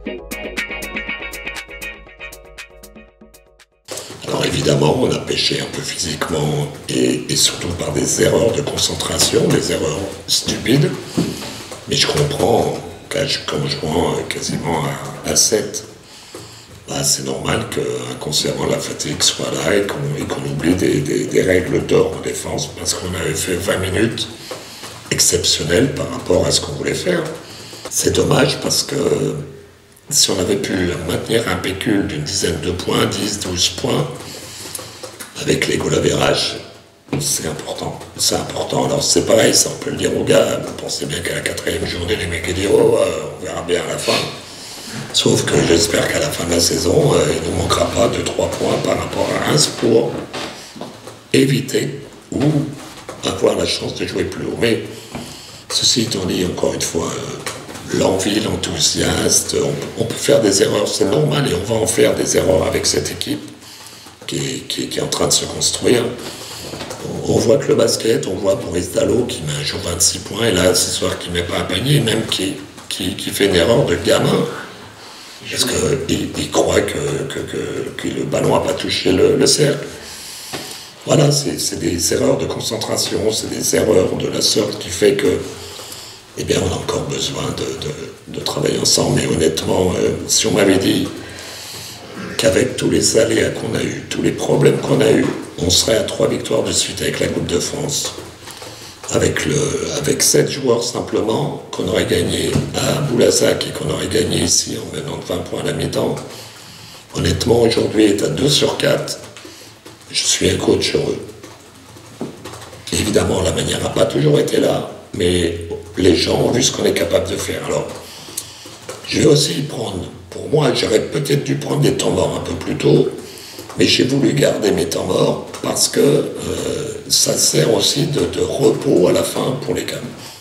Alors évidemment, on a pêché un peu physiquement et surtout par des erreurs de concentration, des erreurs stupides. Mais je comprends qu'en jouant quasiment à 7, bah, c'est normal qu'inconsciemment la fatigue soit là et qu'on oublie des règles d'or en défense parce qu'on avait fait 20 minutes exceptionnelles par rapport à ce qu'on voulait faire. C'est dommage parce que si on avait pu maintenir un pécule d'une dizaine de points, 10, 12 points, avec les goal average, c'est important. C'est important. Alors c'est pareil, ça on peut le dire aux gars. Vous pensez bien qu'à la 4e journée, les mecs disent oh, on verra bien à la fin. Sauf que j'espère qu'à la fin de la saison, il ne nous manquera pas de 3 points par rapport à Reims pour éviter ou avoir la chance de jouer plus haut. Mais ceci étant dit, encore une fois, l'envie, l'enthousiasme, on peut faire des erreurs, c'est normal, et on va en faire des erreurs avec cette équipe qui est en train de se construire. On voit que le basket, on voit Boris Dalot qui met un jour 26 points, et là, ce soir, qui ne met pas un panier, même qui fait une erreur de gamin, parce qu'il croit que le ballon n'a pas touché le cercle. Voilà, c'est des erreurs de concentration, c'est des erreurs de la sorte qui fait que, eh bien, on a encore besoin de travailler ensemble. Mais honnêtement, si on m'avait dit qu'avec tous les aléas qu'on a eus, tous les problèmes qu'on a eus, on serait à 3 victoires de suite avec la Coupe de France, avec 7 joueurs simplement, qu'on aurait gagné à Boulazac et qu'on aurait gagné ici en menant de 20 points à la mi-temps, honnêtement, aujourd'hui est à 2 sur 4. Je suis un coach heureux. Évidemment, la manière n'a pas toujours été là, mais les gens ont vu ce qu'on est capable de faire. Alors, je vais aussi prendre, pour moi, j'aurais peut-être dû prendre des temps morts un peu plus tôt, mais j'ai voulu garder mes temps morts parce que ça sert aussi de repos à la fin pour les gamins.